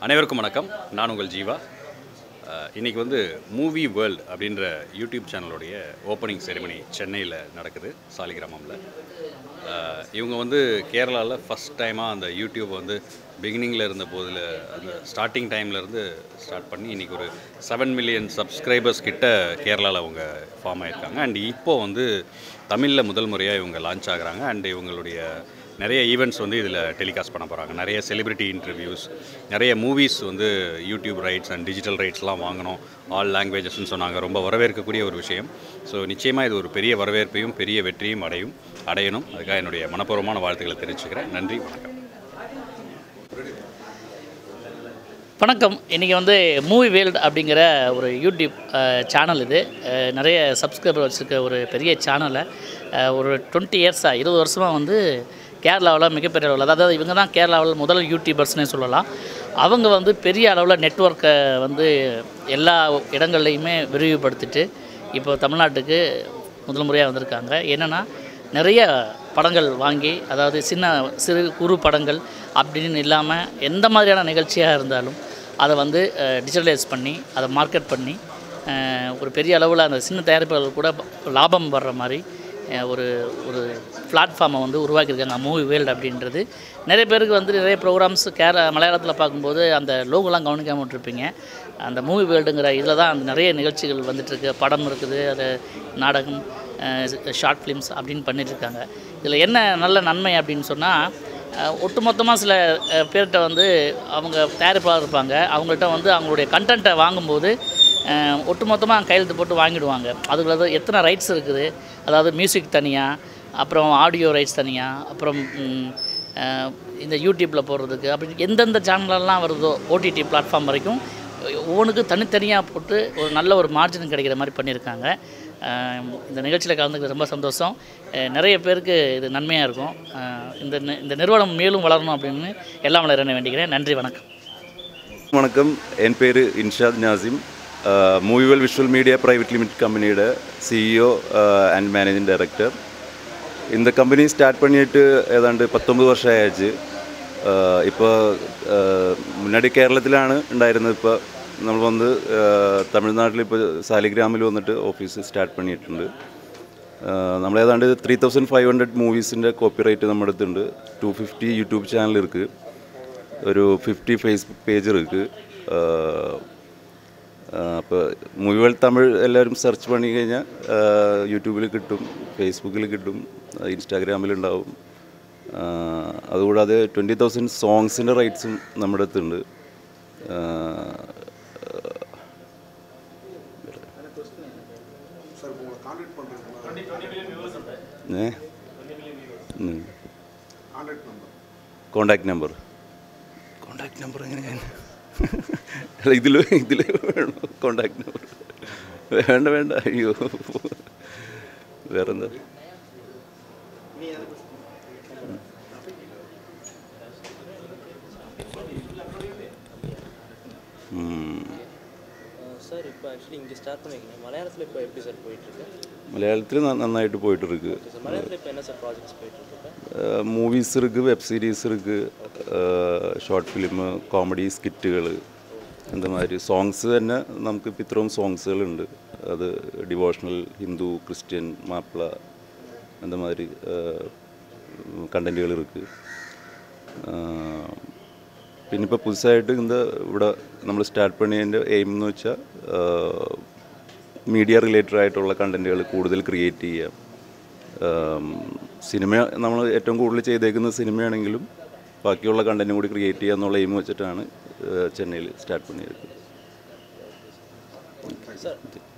அனைவருக்கும் வணக்கம். நான் உங்கள் ஜீவா. இன்றைக்கி வந்து மூவி வேர்ல்டு அப்படின்ற யூடியூப் சேனலுடைய ஓப்பனிங் செரிமனி சென்னையில் நடக்குது, சாலிகிராமமில். இவங்க வந்து கேரளாவில் ஃபஸ்ட் டைமாக அந்த யூடியூப் வந்து பிகினிங்கில் இருந்த போதில் அந்த ஸ்டார்டிங் டைம்லேருந்து ஸ்டார்ட் பண்ணி இன்றைக்கி ஒரு 7 மில்லியன் சப்ஸ்கிரைபர்ஸ் கிட்ட கேரளாவில் அவங்க ஃபார்ம் ஆகியிருக்காங்க. அண்ட் இப்போது வந்து தமிழில் முதல் முறையாக இவங்க லான்ச் ஆகுறாங்க. அண்ட் இவங்களுடைய நிறைய ஈவெண்ட்ஸ் வந்து இதில் டெலிகாஸ்ட் பண்ண போகிறாங்க. நிறைய செலிபிரிட்டி இன்டர்வியூஸ், நிறைய மூவிஸ் வந்து யூடியூப் ரைட்ஸ் அண்ட் டிஜிட்டல் ரைட்ஸ்லாம் வாங்கணும், ஆல் லாங்குவேஜஸ்ன்னு சொன்னாங்க. ரொம்ப வரவேற்கக்கூடிய ஒரு விஷயம். ஸோ நிச்சயமாக இது ஒரு பெரிய வரவேற்பையும் பெரிய வெற்றியும் அடையணும். அதுக்காக என்னுடைய மனப்பூர்வமான வாழ்த்துக்களை தெரிவிச்சுக்கிறேன். நன்றி, வணக்கம். வணக்கம். இன்றைக்கி வந்து மூவி வேர்ல்டு அப்படிங்கிற ஒரு யூடியூப் சேனல். இது நிறைய சப்ஸ்கிரைபர் வச்சுருக்க ஒரு பெரிய சேனலை ஒரு 20 இயர்ஸாக 20 வருஷமாக வந்து கேரளாவில் மிகப்பெரிய அளவில், அதாவது இவங்க தான் கேரளாவில் முதல் யூடியூபர்ஸ்னே சொல்லலாம். அவங்க வந்து பெரிய அளவில் நெட்வொர்க்கை வந்து எல்லா இடங்கள்லையுமே விரிவுபடுத்திட்டு இப்போ தமிழ்நாட்டுக்கு முதல் முறையாக வந்திருக்காங்க. என்னென்னா நிறைய படங்கள் வாங்கி, அதாவது சிறு குறு படங்கள் அப்படின்னு இல்லாமல் எந்த மாதிரியான நிகழ்ச்சியாக இருந்தாலும் அதை வந்து டிஜிட்டலைஸ் பண்ணி அதை மார்க்கெட் பண்ணி ஒரு பெரிய அளவில் அந்த சின்ன தயாரிப்பாளர்கள் கூட லாபம் வர்ற மாதிரி ஒரு பிளாட்ஃபார்மை வந்து உருவாக்கியிருக்காங்க மூவி வேர்ல்டு அப்படின்றது. நிறைய பேருக்கு வந்து நிறைய ப்ரோக்ராம்ஸ் மலையாளத்தில் பார்க்கும்போது அந்த லோகோலாம் கவனிக்காமல் விட்டுருப்பீங்க. அந்த மூவி வேர்ல்டுங்கிற இதில் தான் அந்த நிறைய நிகழ்ச்சிகள் வந்துட்டுருக்கு. படம் இருக்குது, அது நாடகம், ஷார்ட் ஃபிலிம்ஸ் அப்படின்னு பண்ணிகிட்ருக்காங்க. இதில் என்ன நல்ல நன்மை அப்படின்னு சொன்னால், ஒட்டுமொத்தமாக சில பேர்கிட்ட வந்து அவங்க தயாரிப்பாளர் இருப்பாங்க. அவங்கள்ட்ட வந்து அவங்களுடைய கண்டென்ட்டை வாங்கும்போது ஒட்டுமொத்தமாக கையெழுத்து போட்டு வாங்கிடுவாங்க. அதுக்குள்ள எத்தனை ரைட்ஸ் இருக்குது, அதாவது மியூசிக் தனியாக, அப்புறம் ஆடியோ ரைட்ஸ் தனியாக, அப்புறம் இந்த யூடியூப்பில் போடுறதுக்கு, அப்படி எந்தெந்த சேனலெல்லாம் வருதோ ஓடிடி பிளாட்ஃபார்ம் வரைக்கும் ஒவ்வொன்றுக்கும் தனித்தனியாக போட்டு ஒரு நல்ல ஒரு மார்ஜின் கிடைக்கிற மாதிரி பண்ணியிருக்காங்க. இந்த நிகழ்ச்சியில் கலந்துக்கிறது ரொம்ப சந்தோஷம். நிறைய பேருக்கு இது நன்மையாக இருக்கும். இந்த நிறுவனம் மேலும் வளரணும் அப்படின்னு எல்லாம் வளர வேண்டிக்கிறேன். நன்றி, வணக்கம். வணக்கம். என் பேர் Inshad Nasim. Movie world visual media private limited கம்பெனியோட சிஇஓ அண்ட் மேனேஜிங் டைரக்டர். இந்த கம்பெனி ஸ்டார்ட் பண்ணிட்டு ஏதாண்டு 19 வருஷம் ஆயிடுச்சு. ഇപ്പോൾ മുന്നാടി കേരളത്തിലാണ് ഉണ്ടായിരുന്നത്. ഇപ്പോൾ നമ്മൾ വന്ന് തമിഴ്നാട്ടിൽ ഇപ്പോൾ സാലിഗ്രാമിൽ വന്നിട്ട് ഓഫീസ് സ്റ്റാർട്ട് பண்ணிട്ടുണ്ട്. നമ്മൾ ഏതാണ്ട് 3500 മൂവീസിൻ്റെ കോപ്പിറൈറ്റ് നമ്മുടെ അടുത്തുണ്ട്. 250 യൂട്യൂബ് ചാനൽ இருக்குது, ഒരു 50 ഫേസ്ബുക്ക് പേജ് இருக்குது. അപ്പോൾ മൂവി വേൾഡ് തമിഴ് എല്ലാവരും സെർച്ച് பண்ணி കഴിഞ്ഞാൽ യൂട്യൂബിൽ കിട്ടും, ഫേസ്ബുക്കിൽ കിട്ടും, ഇൻസ്റ്റാഗ്രാമിലുണ്ടാവും. അതുകൂടാതെ 20,000 സോങ്സിൻ്റെ റൈറ്റ്സും നമ്മുടെ അടുത്തുണ്ട്. കോണ്ടാക്ട് നമ്പർ എങ്ങനെയാണ്? ഇതിൽ വേണോ കോണ്ടാക്ട് നമ്പർ? വേണ്ട. അയ്യോ, വേറെന്താ? മലയാളത്തിൽ നന്നായിട്ട് പോയിട്ടിருக்கு. മൂവീസ് இருக்குது, வெப் சீரிஸ் இருக்குது, ஷார்ட் ஃபிலிமு, காமெடி ஸ்கிட்டுകൾ, இந்த மாதிரி சாங்ஸு തന്നെ നമുക്ക് ഇപ്പോൾ ഇത്രയും സോങ്സുകളുണ്ട്. അത് ഡിവോഷണൽ, ഹിന്ദു, ക്രിസ്ത്യൻ, മാപ്പിള, அந்த மாதிரி கண்டென்ட்டுகள் இருக்குது. പിന്നെ ഇപ്പോൾ പുതുസായിട്ട് ഇവിടെ നമ്മൾ സ്റ്റാർട്ട് പണിയതിൻ്റെ എയിം എന്ന് വെച്ചാൽ മീഡിയ റിലേറ്റഡ് ആയിട്ടുള്ള കണ്ടൻറ്റുകൾ കൂടുതൽ ക്രിയേറ്റ് ചെയ്യുക. സിനിമ നമ്മൾ ഏറ്റവും കൂടുതൽ ചെയ്തേക്കുന്നത് സിനിമയാണെങ്കിലും ബാക്കിയുള്ള കണ്ടൻറ്റും കൂടി ക്രിയേറ്റ് ചെയ്യുക എന്നുള്ള എയിം വെച്ചിട്ടാണ് ചെന്നൈയിൽ സ്റ്റാർട്ട് പണിയെടുക്കുന്നത്.